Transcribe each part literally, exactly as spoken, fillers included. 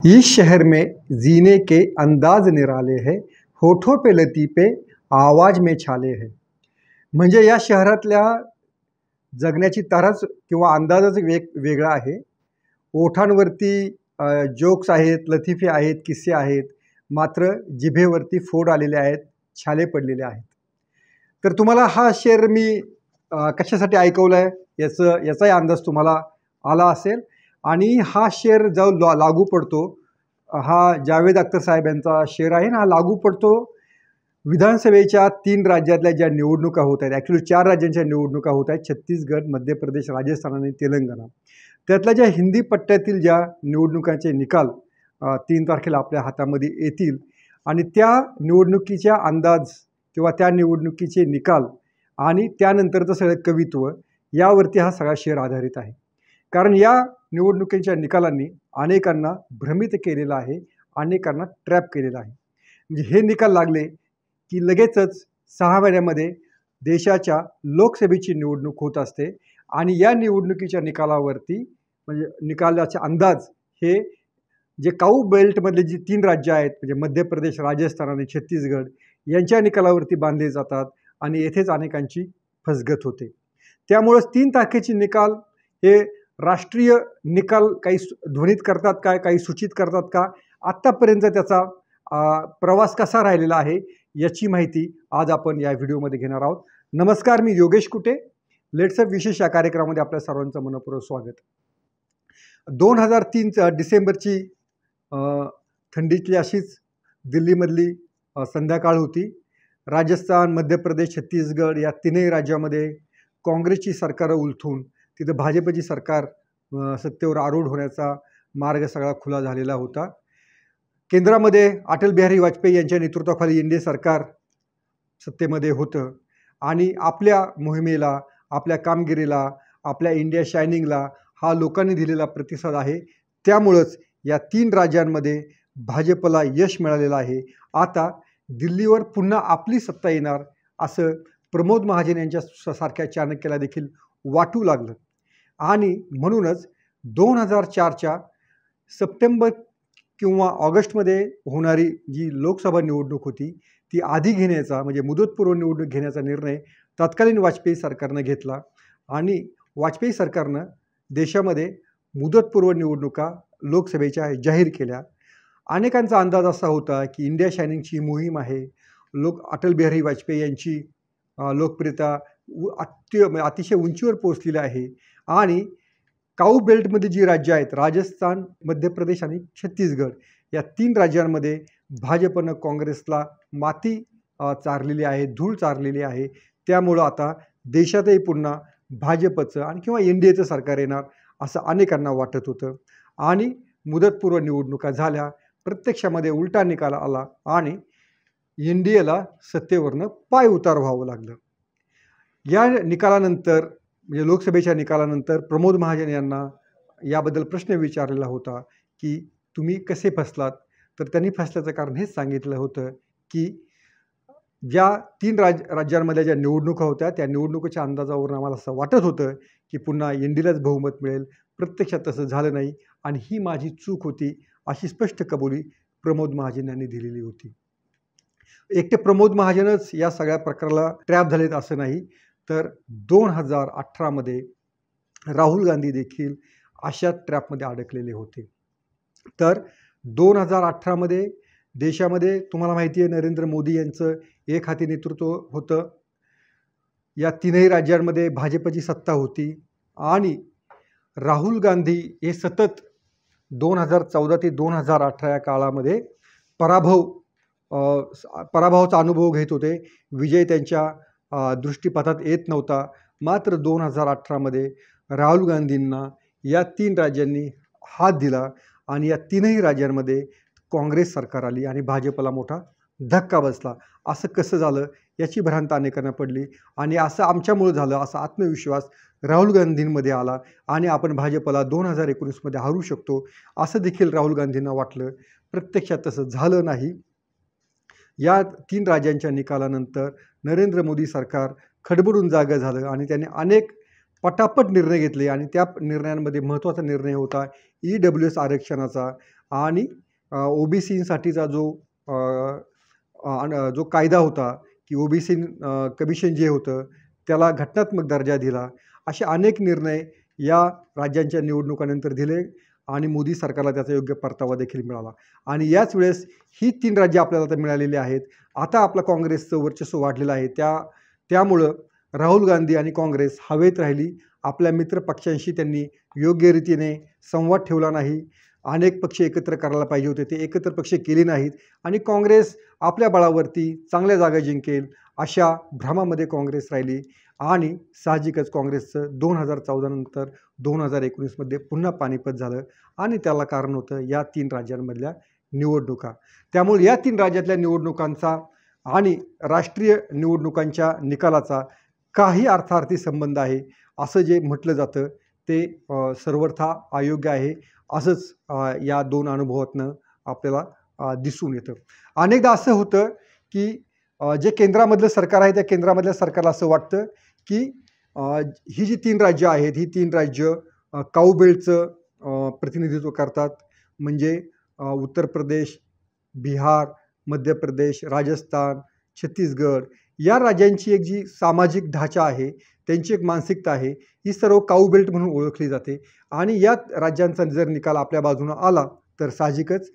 इस शहर में जीने के अंदाज निराले है, होठों पे लतीफे आवाज में छाले है. म्हणजे या शहरातल्या जगण्याची तराच किंवा अंदाजच वेग वेगळा आहे. ओठांवरती जोक्स आहेत, लतीफे आहेत, किस्से आहेत, मात्र जिभेवरती फोड आलेले आहेत, छाले पडलेले आहेत. तर तुम्हाला हा शेर मी कशासाठी ऐकवला आहे याचं याचाही अंदाज तुम्हाला आला असेल. आणि हा शेर जो लागू पडतो, हा जावेद अख्तर साहेब यांचा शेर आहे ना, हा लागू पडतो विधानसभेच्या तीन राज्यातल्या ज्या निवडणुका होत आहेत. ॲक्च्युली चार राज्यांच्या निवडणुका होत आहेत, छत्तीसगड, मध्य प्रदेश, राजस्थान आणि तेलंगणा. त्यातल्या ज्या हिंदी पट्ट्यातील ज्या निवडणुकांचे निकाल तीन तारखेला आपल्या हातामध्ये येतील आणि त्या निवडणुकीच्या अंदाज किंवा त्या निवडणुकीचे निकाल आणि त्यानंतरचं सगळं कवित्व यावरती हा सगळा शेर आधारित आहे. कारण या निवडणुकीच्या निकालांनी अनेकांना भ्रमित केलेलं आहे, अनेकांना ट्रॅप केलेलं आहे. म्हणजे हे निकाल लागले की लगेचच सहा महिन्यामध्ये देशाच्या लोकसभेची निवडणूक होत असते आणि या निवडणुकीच्या निकालावरती म्हणजे निकालाचे अंदाज हे जे काऊ बेल्टमधले जी तीन राज्य आहेत म्हणजे मध्य प्रदेश, राजस्थान आणि छत्तीसगड यांच्या निकालावरती बांधले जातात आणि येथेच अनेकांची फसगत होते. त्यामुळेच तीन तारखेचे निकाल हे राष्ट्रीय निकाल काही ध्वनित करतात काय, काही सूचित करतात का, आत्तापर्यंत त्याचा प्रवास कसा राहिलेला आहे याची माहिती आज आपण या व्हिडिओमध्ये घेणार आहोत. नमस्कार, मी योगेश कुटे. लेट्सअप विशेष या कार्यक्रमामध्ये आपल्या सर्वांचं मनपूर्वक स्वागत. दोन हजार तीन डिसेंबरची थंडीतली अशीच दिल्लीमधली संध्याकाळ होती. राजस्थान, मध्य प्रदेश, छत्तीसगड या तीनही राज्यामध्ये काँग्रेसची सरकारं उलथून तिथं भाजपची सरकार सत्तेवर आरूढ होण्याचा मार्ग सगळा खुला झालेला होता. केंद्रामध्ये अटल बिहारी वाजपेयी यांच्या नेतृत्वाखाली एन डी ए सरकार सत्तेमध्ये होतं आणि आपल्या मोहिमेला, आपल्या कामगिरीला, आपल्या इंडिया शायनिंगला हा लोकांनी दिलेला प्रतिसाद आहे. त्यामुळंच या तीन राज्यांमध्ये भाजपला यश मिळालेलं आहे. आता दिल्लीवर पुन्हा आपली सत्ता येणार असं प्रमोद महाजन यांच्या सारख्या चाणक्याला देखील वाटू लागलं आणि म्हणूनच दोन हजार चारच्या सप्टेंबर किंवा ऑगस्टमध्ये होणारी जी लोकसभा निवडणूक होती ती आधी घेण्याचा म्हणजे मुदतपूर्व निवडणूक घेण्याचा निर्णय तत्कालीन वाजपेयी सरकारनं घेतला आणि वाजपेयी सरकारनं देशामध्ये मुदतपूर्व निवडणुका लोकसभेच्या जाहीर केल्या. अनेकांचा अंदाज असा होता की इंडिया शायनिंगची मोहीम आहे, लोक अटल बिहारी वाजपेयी यांची लोकप्रियता अत्य अतिशय उंचीवर पोहोचलेली आहे आणि काऊ बेल्टमध्ये जी राज्य आहेत राजस्थान, मध्य प्रदेश आणि छत्तीसगड या तीन राज्यांमध्ये भाजपनं काँग्रेसला माती चारलेली आहे, धूळ चारलेली आहे. त्यामुळं आता देशातही पुन्हा भाजपचं आणि किंवा एन डी एचं सरकार येणार असं अनेकांना वाटत होतं आणि मुदतपूर्व निवडणुका झाल्या. प्रत्यक्षामध्ये उलटा निकाल आला आणि एन डी एला सत्तेवरनं पाय उतार व्हावं लागलं. या निकालानंतर म्हणजे लोकसभेच्या निकालानंतर प्रमोद महाजन यांना याबद्दल प्रश्न विचारलेला होता की तुम्ही कसे फसलात. तर त्यांनी फसल्याचं कारण हेच सांगितलं होतं की ज्या तीन राज राज्यांमधल्या ज्या निवडणुका होत्या त्या निवडणुकीच्या अंदाजावरून आम्हाला असं वाटत होतं की पुन्हा एन डी एलाच बहुमत मिळेल. प्रत्यक्षात तसं झालं नाही आणि ही माझी चूक होती अशी स्पष्ट कबुली प्रमोद महाजन यांनी दिलेली होती. एकटे प्रमोद महाजनच या सगळ्या प्रकाराला ट्रॅप झालेत असं नाही, तर दोन हजार अठरामध्ये राहुल गांधी देखील अशा ट्रॅपमध्ये अडकलेले होते. तर दोन हजार अठरामध्ये देशामध्ये तुम्हाला माहिती आहे नरेंद्र मोदी यांचं एक हाती नेतृत्व होतं. या तीनही राज्यांमध्ये भाजपची सत्ता होती आणि राहुल गांधी हे सतत दोन हजार चौदा ते दोन हजार अठरा या काळामध्ये पराभव पराभवाचा अनुभव घेत होते. विजय त्यांच्या दृष्टीपथात येत नव्हता. मात्र दोन हजार अठरामध्ये राहुल गांधींना या तीन राज्यांनी हात दिला आणि या तीनही राज्यांमध्ये काँग्रेस सरकार आली आणि भाजपला मोठा धक्का बसला. असं कसं झालं याची भ्रांत अनेकांना पडली आणि असं आमच्यामुळे झालं असा आत्मविश्वास राहुल गांधींमध्ये आला आणि आपण भाजपला दोन हजार एकोणीसमध्ये हरू शकतो असं देखील राहुल गांधींना वाटलं. प्रत्यक्षात तसं झालं नाही. या तीन राज्यांच्या निकालानंतर नरेंद्र मोदी सरकार खडबडून जागं झालं आणि त्याने अनेक पटापट निर्णय घेतले आणि त्या निर्णयांमध्ये महत्त्वाचा निर्णय होता ई डब्ल्यू एस आरक्षणाचा आणि ओबीसीसाठीचा जो जो कायदा होता की ओबीसी कमिशन जे होतं त्याला घटनात्मक दर्जा दिला, असे अनेक निर्णय या राज्यांच्या निवडणुकानंतर दिले आणि मोदी सरकारला त्याचा योग्य परतावा देखील मिळाला. आणि याच वेळेस ही तीन राज्य आपल्याला आता मिळालेली आहेत. आता आपलं काँग्रेसचं वर्चस्व वाढलेलं आहे. त्या त्यामुळं राहुल गांधी आणि काँग्रेस हवेत राहिली. आपल्या मित्र पक्षांशी त्यांनी योग्य रीतीने संवाद ठेवला नाही. अनेक पक्ष एकत्र करायला पाहिजे होते, ते एकत्र पक्ष केले नाहीत आणि काँग्रेस आपल्या बळावरती चांगल्या जागा जिंकेल अशा भ्रमामध्ये काँग्रेस राहिली. आणि साहजिकच काँग्रेसचं दोन हजार चौदा नंतर दोन हजार एकोणीसमध्ये पुन्हा पानिपत झालं आणि त्याला कारण होतं या तीन राज्यांमधल्या निवडणुका. त्यामुळे या तीन राज्यातल्या निवडणुकांचा आणि राष्ट्रीय निवडणुकांच्या निकालाचा काही अर्थार्थी संबंध आहे असं जे म्हटलं जातं ते सर्वथा अयोग्य आहे, असंच या दोन अनुभवातनं आपल्याला दिसून येतं. अनेकदा असं होतं की जे केंद्रामधलं सरकार आहे त्या केंद्रामधल्या सरकारला असं वाटतं की ही जी तीन राज्य आहेत ही तीन राज्य काऊबेल्टचं प्रतिनिधित्व करतात. म्हणजे उत्तर प्रदेश, बिहार, मध्य प्रदेश, राजस्थान, छत्तीसगड या राज्यांची एक जी सामाजिक ढाचा आहे, त्यांची एक मानसिकता आहे, ही सर्व काऊबेल्ट म्हणून ओळखली जाते. आणि या राज्यांचा जर निकाल आपल्या बाजूनं आला तर साहजिकच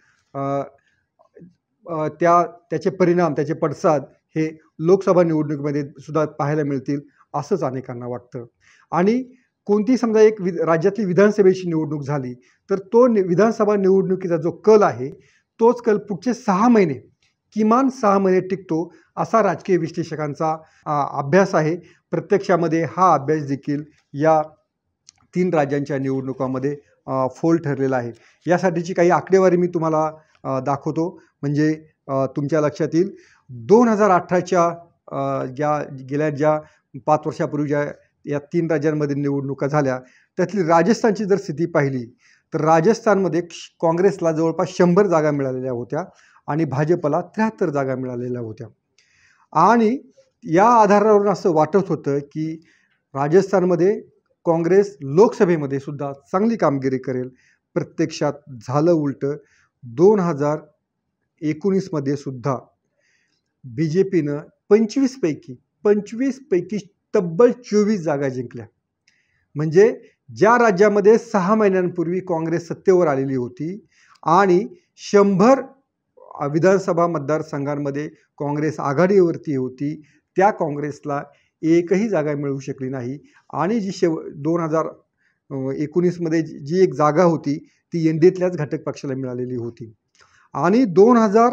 त्या त्याचे परिणाम, त्याचे पडसाद हे लोकसभा निवडणुकीमध्ये सुद्धा पाहायला मिळतील असंच अनेकांना वाटतं. आणि कोणती समजा एक वि राज्यातली विधानसभेची निवडणूक झाली तर तो नि विधानसभा निवडणुकीचा जो कल आहे तोच कल पुढचे सहा महिने किमान सहा महिने टिकतो असा राजकीय विश्लेषकांचा अभ्यास आहे. प्रत्यक्षामध्ये हा अभ्यास देखील या तीन राज्यांच्या निवडणुकांमध्ये फोल ठरलेला आहे. यासाठीची काही आकडेवारी मी तुम्हाला दाखवतो म्हणजे तुमच्या लक्षात येईल. दोन हजार अठराच्या ज्या गेल्या ज्या पाच वर्षापूर्वी ज्या या तीन राज्यांमध्ये निवडणुका झाल्या त्यातली राजस्थानची जर स्थिती पाहिली तर राजस्थानमध्ये काँग्रेसला जवळपास शंभर जागा मिळालेल्या होत्या आणि भाजपला त्र्याहत्तर जागा मिळालेल्या होत्या. आणि या आधारावरून असं वाटत होतं की राजस्थानमध्ये काँग्रेस लोकसभेमध्ये सुद्धा चांगली कामगिरी करेल. प्रत्यक्षात झालं उलटं. दोन हजार एकोणीसमध्ये सुद्धा बी जे पीनं पंचवीसपैकी पंचवीसपैकी तब्बल चोवीस जागा जिंकल्या. म्हणजे ज्या राज्यामध्ये सहा महिन्यांपूर्वी काँग्रेस सत्तेवर आलेली होती आणि शंभर विधानसभा मतदारसंघांमध्ये काँग्रेस आघाडीवरती होती त्या काँग्रेसला एकही जागा मिळू शकली नाही. आणि जी शेव दोन हजार एकोणीसमध्ये जी एक जागा होती ती एन डी एतल्याच घटक पक्षाला मिळालेली होती. आणि दोन हजार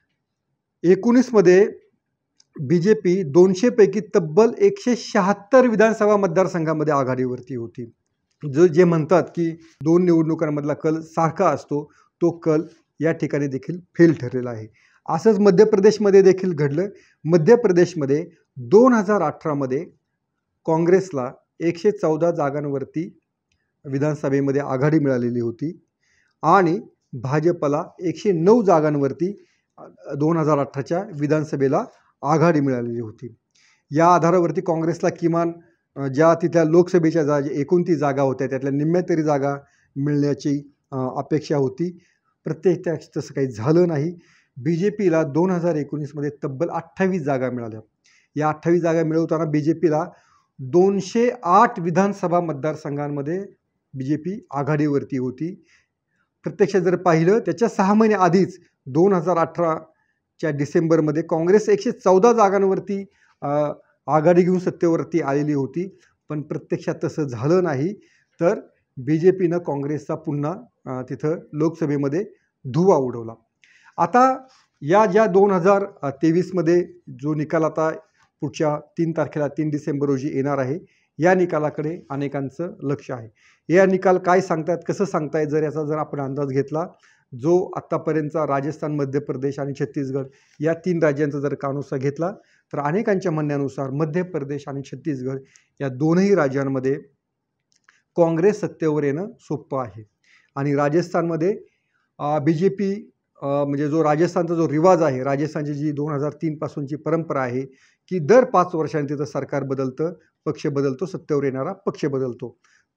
एकोणीसमध्ये बी जे पी दोनशेपैकी तब्बल एकशे शहात्तर विधानसभा मतदारसंघामध्ये आघाडीवरती होती. जो जे म्हणतात की दोन निवडणुकांमधला कल सारखा असतो तो कल या ठिकाणी देखील फेल ठरलेला आहे. असंच मध्य प्रदेशमध्ये देखील घडलं. मध्य प्रदेशमध्ये दोन हजार अठरामध्ये काँग्रेसला एकशे चौदा जागांवरती विधानसभेमध्ये आघाडी मिळालेली होती आणि भाजपला एकशे नऊ जागांवरती दोन हजार अठराच्या विधानसभेला आघाडी मिळालेली होती. या आधारावरती काँग्रेसला किमान ज्या तिथल्या लोकसभेच्या जा एकोणतीस जागा होत्या त्यातल्या निम्म्या तरी जागा मिळण्याची अपेक्षा होती. प्रत्यक्षात तसं काही झालं नाही. बी जे पीला दोन हजार एकोणीसमध्ये तब्बल अठ्ठावीस जागा मिळाल्या. या अठ्ठावीस जागा मिळवताना बी जे पीला दोनशे आठ विधानसभा मतदारसंघांमध्ये बी जे पी आघाडीवरती होती. प्रत्यक्षात जर पाहिलं त्याच्या सहा महिने आधीच दोन हजार अठराच्या डिसेंबरमध्ये काँग्रेस एकशे चौदा जागांवरती आघाडी घेऊन सत्तेवरती आलेली होती. पण प्रत्यक्षात तसं झालं नाही. तर बी जे पीनं काँग्रेसचा पुन्हा तिथं लोकसभेमध्ये धुव्वा उडवला. आता या ज्या दोन हजार तेवीसमध्ये जो निकाल आता पुढच्या तीन तारखेला तीन डिसेंबर रोजी येणार आहे या निकालाकडे अनेकांचं लक्ष आहे. या निकाल काय सांगतायत, कसं सांगतायत, जर याचा जर आपण अंदाज घेतला जो आत्तापर्यंतचा राजस्थान, मध्य प्रदेश आणि छत्तीसगड या तीन राज्यांचा जर कानोसा घेतला तर अनेकांच्या म्हणण्यानुसार मध्य प्रदेश आणि छत्तीसगड या दोनही राज्यांमध्ये काँग्रेस सत्तेवर येणं सोपं आहे. आणि राजस्थानमध्ये बी जे पी म्हणजे जो राजस्थानचा जो रिवाज आहे, राजस्थानची जी दोन हजार तीनपासूनची परंपरा आहे की दर पाच वर्षांनी तिथं सरकार बदलतं, पक्ष बदलतो, सत्तेवर येणारा पक्ष बदलतो.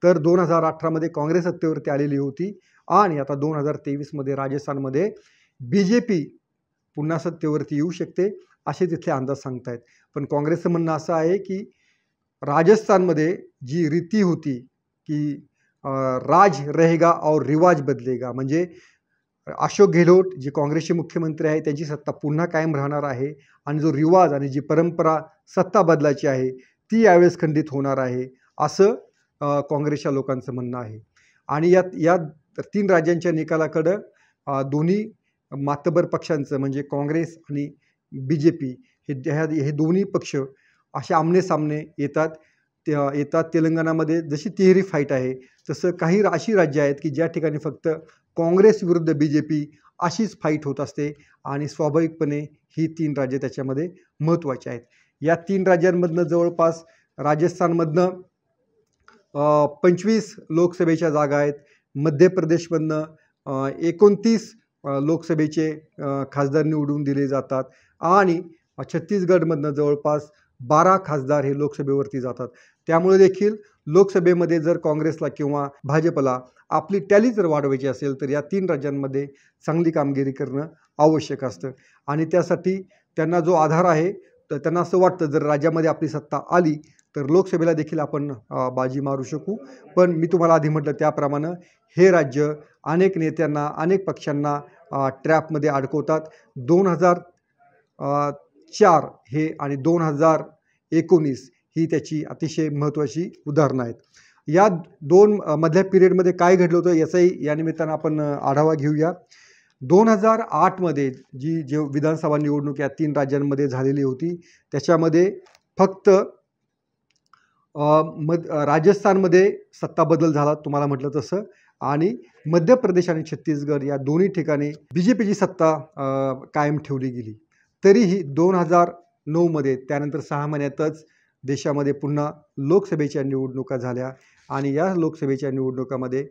तर दोन हजार अठरामध्ये काँग्रेस सत्तेवरती आलेली होती आणि आता दोन हजार तेवीसमध्ये राजस्थानमध्ये बी जे पी पुन्हा सत्तेवरती येऊ शकते असे तिथले अंदाज सांगतायत. पण काँग्रेसचं म्हणणं असं आहे की राजस्थानमध्ये जी रीती होती की राज रहेगा और रिवाज बदलेगा, म्हणजे अशोक गेहलोत जे काँग्रेसचे मुख्यमंत्री आहे त्यांची सत्ता पुन्हा कायम राहणार आहे आणि जो रिवाज आणि जी परंपरा सत्ता बदलाची आहे ती यावेळेस खंडित होणार आहे असं काँग्रेसच्या लोकांचं म्हणणं आहे. आणि यात या तीन राज्यांच्या निकालाकडं दोन्ही मातबर पक्षांचं म्हणजे काँग्रेस आणि बी जे पी हे हे दोन्ही पक्ष असे आमनेसामने येतात. ते येतात तेलंगणामध्ये जशी तिहेरी फाईट आहे तसं काही अशी राज्य आहेत की ज्या ठिकाणी फक्त काँग्रेस विरुद्ध बी जे पी अशीच फाईट होत असते आणि स्वाभाविकपणे ही तीन राज्य त्याच्यामध्ये महत्त्वाची आहेत. या तीन राज्यांमधनं जवळपास राजस्थानमधनं पंचवीस लोकसभेच्या जागा आहेत, मध्य प्रदेशमधनं एकोणतीस लोकसभेचे खासदार निवडून दिले जातात आणि छत्तीसगडमधनं जवळपास बारा खासदार हे लोकसभेवरती जातात. त्यामुळे देखील लोकसभेमध्ये जर काँग्रेसला किंवा भाजपला आपली टॅली जर वाढवायची असेल तर या तीन राज्यांमध्ये चांगली कामगिरी करणं आवश्यक असतं आणि त्यासाठी त्यांना जो आधार आहे तर त्यांना असं वाटतं जर राज्यामध्ये आपली सत्ता आली तर लोकसभेला देखील आपण बाजी मारू शकू. पण मी तुम्हाला आधी म्हटलं त्याप्रमाणे हे राज्य अनेक नेत्यांना अनेक पक्षांना ट्रॅपमध्ये अडकवतात. दोन हजार चार हे आणि दोन हजार एकोणीस ही त्याची अतिशय महत्त्वाची उदाहरणं आहेत. या दोन मधल्या पिरियडमध्ये काय घडलं होतं याचाही या निमित्तानं आपण आढावा घेऊया. दोन हजार आठमध्ये जी जे विधानसभा निवडणूक या तीन राज्यांमध्ये झालेली होती त्याच्यामध्ये फक्त मध राजस्थानमध्ये सत्ता बदल झाला तुम्हाला म्हटलं तसं आणि मध्य प्रदेश आणि छत्तीसगड या दोन्ही ठिकाणी बी जे पीची सत्ता कायम ठेवली गेली. तरीही दोन हजार नऊमध्ये त्यानंतर सहा महिन्यातच देशामध्ये पुन्हा लोकसभेच्या निवडणुका झाल्या आणि या लोकसभेच्या निवडणुकामध्ये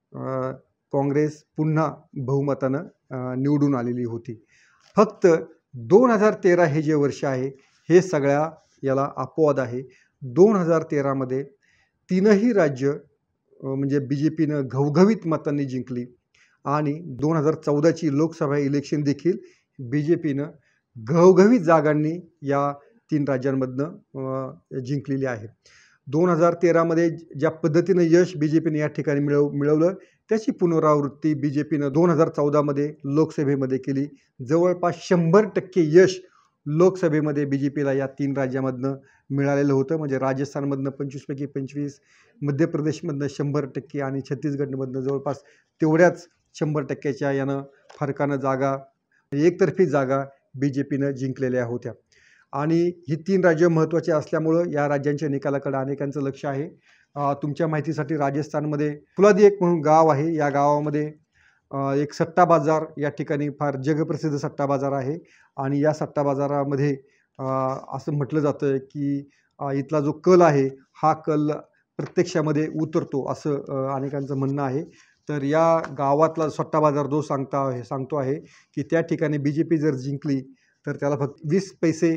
काँग्रेस पुन्हा बहुमतानं निवडून आलेली होती. फक्त दोन हजार तेरा हे जे वर्ष आहे हे सगळ्या याला अपवाद आहे. दोन हजार तेरामध्ये तीनही राज्य म्हणजे बी जे पीनं घवघवीत मतांनी जिंकली आणि दोन हजार चौदाची लोकसभा इलेक्शन देखील बी जे पीनं घवघवीत जागांनी या तीन राज्यांमधनं जिंकलेली आहे. दोन हजार तेरामध्ये ज्या पद्धतीनं यश बी जे पीने या ठिकाणी मिळव मिळवलं त्याची पुनरावृत्ती बी जे पीनं दोन हजार चौदामध्ये लोकसभेमध्ये केली. जवळपास शंभर टक्के यश लोकसभेमध्ये बी जे पीला या तीन राज्यामधनं मिळालेलं होतं. म्हणजे राजस्थानमधनं पंचवीसपैकी पंचवीस, मध्य प्रदेशमधनं शंभर टक्के आणि छत्तीसगडमधनं जवळपास तेवढ्याच शंभर टक्क्याच्या यानं फरकानं जागा एकतर्फी जागा बी जे पीनं जिंकलेल्या होत्या. आणि ही तीन राज्य महत्त्वाची असल्यामुळं या राज्यांच्या निकालाकडे अनेकांचं लक्ष आहे. तुमच्या माहितीसाठी राजस्थानमध्ये फुलादी एक म्हणून गाव आहे. या गावामध्ये एक सट्टा बाजार या ठिकाणी फार जगप्रसिद्ध सट्टा बाजार आहे आणि या सट्टा बाजारामध्ये असं म्हटलं जातं की इथला जो कल आहे हा कल प्रत्यक्षामध्ये उतरतो असं अनेकांचं म्हणणं आहे. तर या गावातला सट्टा बाजार जो सांगता आहे सांगतो आहे की त्या ठिकाणी बी जे पी जर जिंकली तर त्याला फक्त वीस पैसे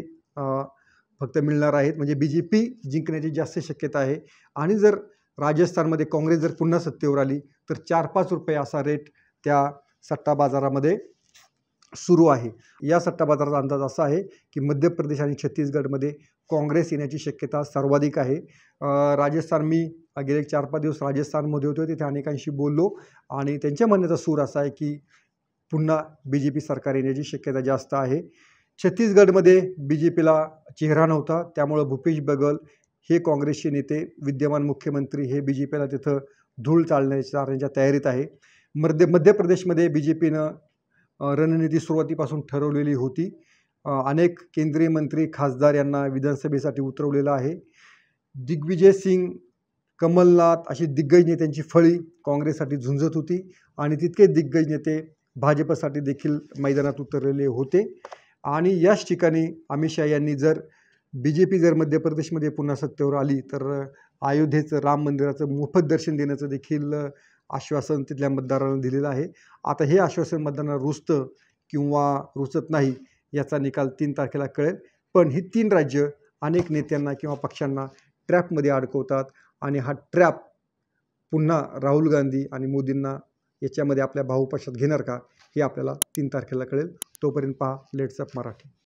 फक्त मिळणार आहेत. म्हणजे बी जे पी जिंकण्याची जास्त शक्यता आहे आणि जर राजस्थानमध्ये काँग्रेस जर पुन्हा सत्तेवर आली तर चार पाच रुपये असा रेट त्या सट्टा बाजारामध्ये सुरू आहे. या सट्टा बाजाराचा अंदाज असा आहे की मध्य प्रदेश आणि छत्तीसगडमध्ये काँग्रेस येण्याची शक्यता सर्वाधिक आहे. राजस्थान मी गेले चार पाच दिवस राजस्थानमध्ये होतो, तिथे अनेकांशी बोललो आणि त्यांच्या म्हणण्याचा सूर असा आहे की पुन्हा बी जे पी सरकार येण्याची शक्यता जास्त आहे. छत्तीसगडमध्ये बी जे पीला चेहरा नव्हता त्यामुळं भूपेश बघेल हे काँग्रेसचे नेते विद्यमान मुख्यमंत्री हे बी जे पीला तिथं धूळ चालण्याच्या तयारीत आहे. मध्य मध्य प्रदेशमध्ये बी जे पीनं रणनीती सुरुवातीपासून ठरवलेली होती. अनेक केंद्रीय मंत्री खासदार यांना विधानसभेसाठी उतरवलेलं आहे. दिग्विजय सिंग, कमलनाथ अशी दिग्गज नेत्यांची फळी काँग्रेससाठी झुंजत होती आणि तितके दिग्गज नेते भाजपसाठी देखील मैदानात उतरलेले होते. आणि याच ठिकाणी अमित शहा यांनी जर बी जे पी जर मध्य प्रदेशमध्ये पुन्हा सत्तेवर आली तर अयोध्येचं राम मंदिराचं मोफत दर्शन देण्याचं देखील आश्वासन तिथल्या मतदारांना दिलेलं आहे. आता हे आश्वासन मतदारांना रुचतं किंवा रुचत नाही याचा निकाल तीन तारखेला कळेल. पण ही तीन राज्य अनेक नेत्यांना किंवा पक्षांना ट्रॅपमध्ये अडकवतात आणि हा ट्रॅप पुन्हा राहुल गांधी आणि मोदींना याच्यामध्ये आपल्या भाऊपक्षात घेणार का हे आपल्याला तीन तारखेला कळेल. तोपर्यंत पहा लेट्स अप मराठी.